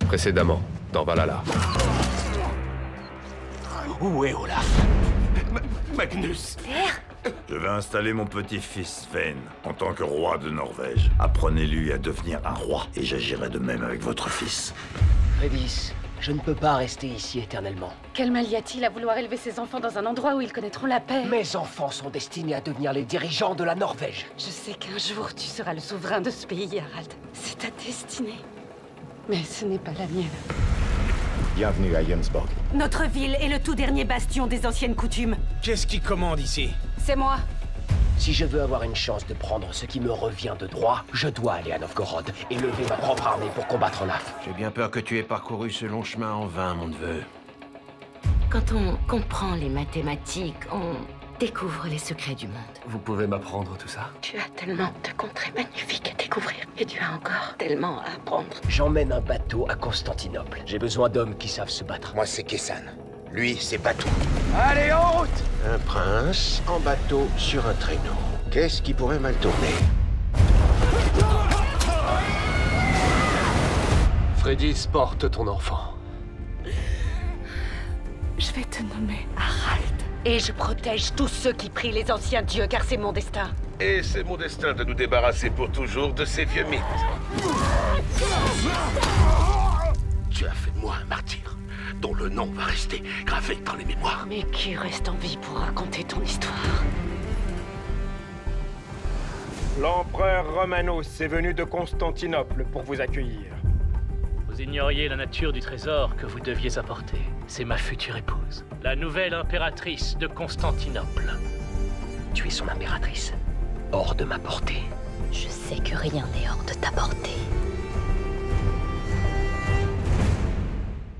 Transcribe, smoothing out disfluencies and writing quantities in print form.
Précédemment, dans Valhalla. Où est Olaf? Magnus! Je vais installer mon petit-fils Sven en tant que roi de Norvège. Apprenez-lui à devenir un roi et j'agirai de même avec votre fils. Fredis, je ne peux pas rester ici éternellement. Quel mal y a-t-il à vouloir élever ses enfants dans un endroit où ils connaîtront la paix? Mes enfants sont destinés à devenir les dirigeants de la Norvège. Je sais qu'un jour tu seras le souverain de ce pays, Harald. C'est ta destinée. Mais ce n'est pas la mienne. Bienvenue à Jomsborg. Notre ville est le tout dernier bastion des anciennes coutumes. Qu'est-ce qui commande ici? C'est moi. Si je veux avoir une chance de prendre ce qui me revient de droit, je dois aller à Novgorod et lever ma propre armée pour combattre Olaf. J'ai bien peur que tu aies parcouru ce long chemin en vain, mon neveu. Quand on comprend les mathématiques, on découvre les secrets du monde. Vous pouvez m'apprendre tout ça? Tu as tellement de contrées magnifiques à découvrir. Et tu as encore tellement à apprendre. J'emmène un bateau à Constantinople. J'ai besoin d'hommes qui savent se battre. Moi, c'est Kessan. Lui, c'est Batou. Allez, en route! Un prince en bateau sur un traîneau. Qu'est-ce qui pourrait mal tourner? Fredis, porte ton enfant. Je vais te nommer Harald. Et je protège tous ceux qui prient les anciens dieux, car c'est mon destin. Et c'est mon destin de nous débarrasser pour toujours de ces vieux mythes. Tu as fait de moi un martyr, dont le nom va rester gravé dans les mémoires. Mais qui reste en vie pour raconter ton histoire? L'empereur Romanos est venu de Constantinople pour vous accueillir. Vous ignoriez la nature du trésor que vous deviez apporter. C'est ma future épouse, la nouvelle impératrice de Constantinople. Tu es son impératrice. Hors de ma portée. Je sais que rien n'est hors de ta portée.